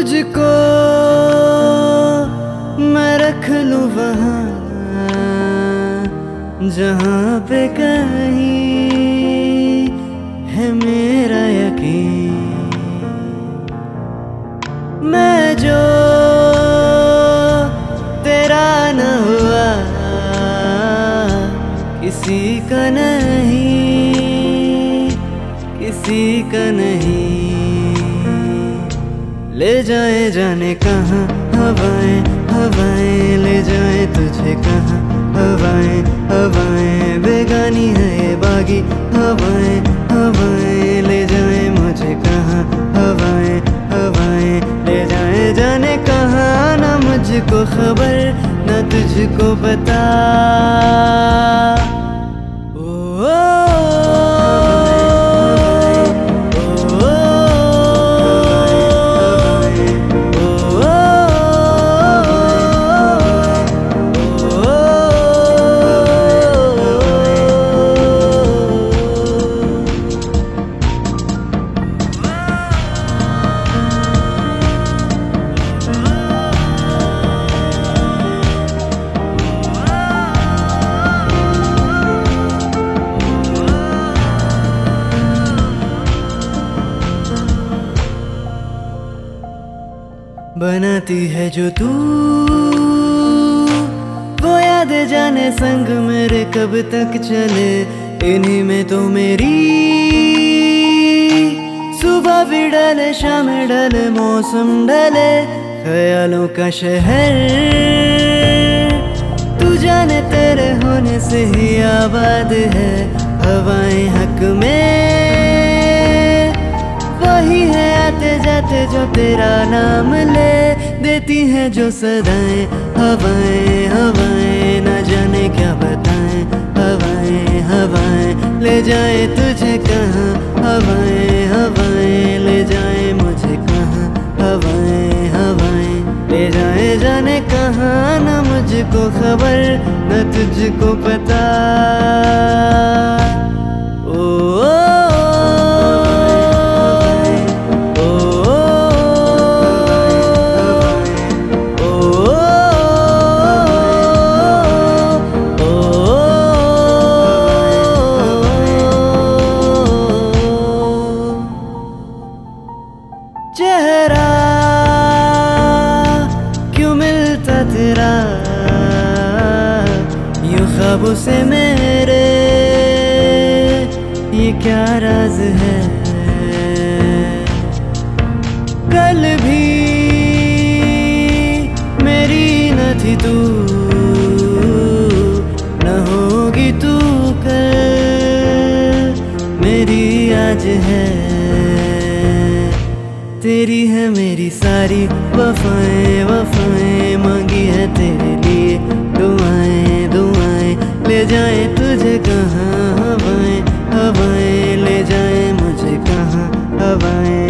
तुझको मैं रख लूं वहाँ जहाँ पे कहीं है मेरा यकीन। मैं जो तेरा न हुआ किसी का नहीं, किसी का नहीं। ले जाए जाने कहाँ हवाएं हवाएं, ले जाए तुझे कहाँ हवाएं हवाएं। बेगानी है ये बागी हवाएं हवाएं, ले जाए मुझे कहाँ हवाएं हवाएं। ले जाए जाने कहाँ, ना मुझको खबर ना तुझको पता। बनाती है जो तू वो याद जाने संग मेरे कब तक चले। इन्हीं में तो मेरी सुबह भी डले शाम डले मौसम डले। ख्यालों का शहर तू जाने तेरे होने से ही आबाद है। हवाएं हक में वही है आते जाते जो तेरा नाम ले देती हैं जो सदाएं। हवाएं हवाएं न जाने क्या बताएं। हवाएं हवाएं ले जाए तुझे कहाँ। हवाएं हवाएं ले जाए मुझे कहाँ। हवाएं हवाएं ले जाए जाने कहाँ, न मुझको खबर न तुझको पता। ओ ख्वाबों से मेरे ये क्या राज है। कल भी मेरी न थी तू, न होगी तू कल मेरी आज है। तेरी है मेरी सारी वफाएं वफाएं, मांगी है तेरे लिए दुआएं दुआएं। ले जाए तुझे कहाँ हवाएं हवाएं, ले जाए मुझे कहाँ हवाएं